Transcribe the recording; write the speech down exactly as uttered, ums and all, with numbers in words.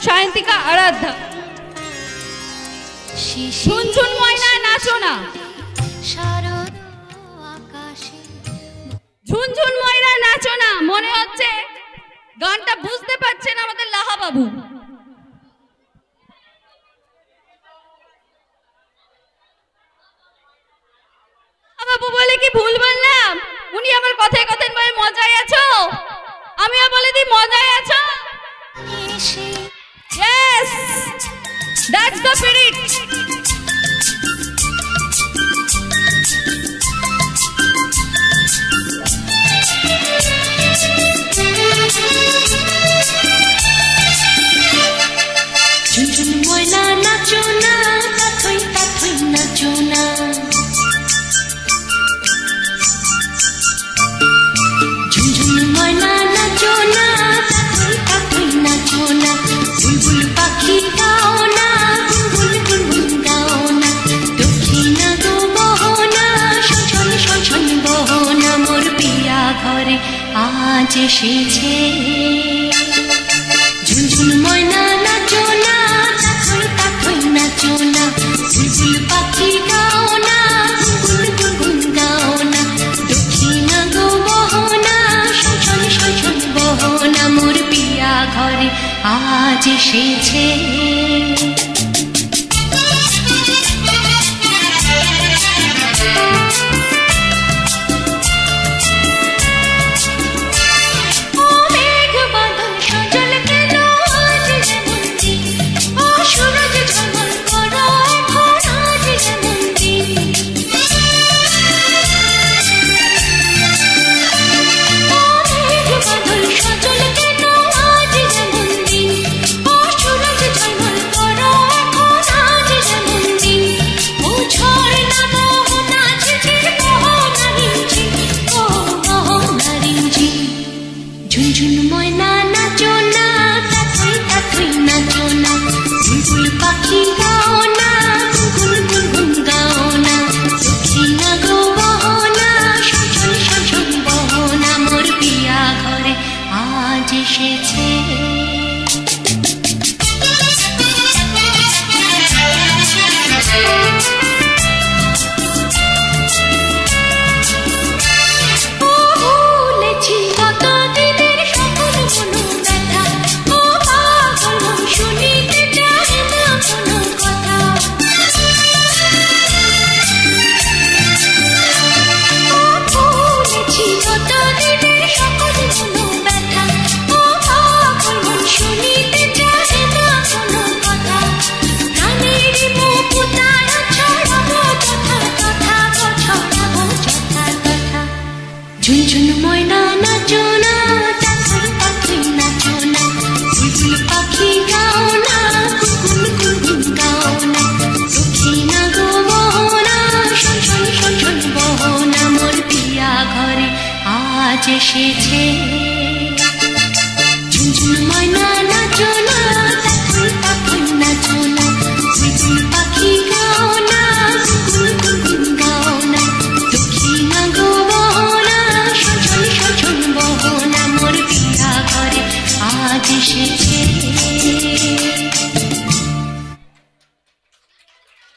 সায়ন্তিকা আরাধ্যা। ঝুনঝুন ময়না নাচো না। ঝুনঝুন ময়না নাচো না। মনে হচ্ছে গানটা বুঝতে পারছেন আমাদের লাহা বাবু। বাবু বলে কি ভুল বললাম? উনি আমার কথায় কথায় বলে মজায় আছো? আমিও বলে দিই মজায় আছো? Yes, that's the spirit. ঝুনঝুন ময়না নাচো না, তাথই তাথই নাচো না। ঝুনঝুন ময়না নাচো না, তাথই তাথই নাচো না। বুলবুল পাখি গাও না, গুনগুন গুনগুন গাও না। দক্ষিণা গো বহনা, শোষণ শোষণ বহনা। মোর পিয়া ঘরে আজ এসেছে। ঝুনঝুন ময়না নাচো না, তাথই তাথই নাচো না। বুলবুল পাখি গাও না, গুনগুন গুনগুন গাও না। দক্ষিণা গো বহনা, শোষণ শোষণ বহনা। মোর পিয়া ঘরে আজ এসেছে। ঝুনঝুন ময়না নাচো না, তাথই তাথই নাচো না। বুলবুল পাখি গাও না, গুনগুন গুনগুন গাও না। দক্ষিণা গো বহনা, শোষণ শোষণ বহনা। মোর পিয়া ঘরে আজ এসেছে। ঝুনঝুন ময়না নাচো না, তাথই তাথই নাচো না। বুলবুল পাখি গাও না, গুনগুন গুনগুন গাও না। দক্ষিণা গো বহনা, শোষণ শোষণ বহনা। মোর পিয়া ঘরে আজ এসেছে। ঝুনঝুন ময়না নাচো না।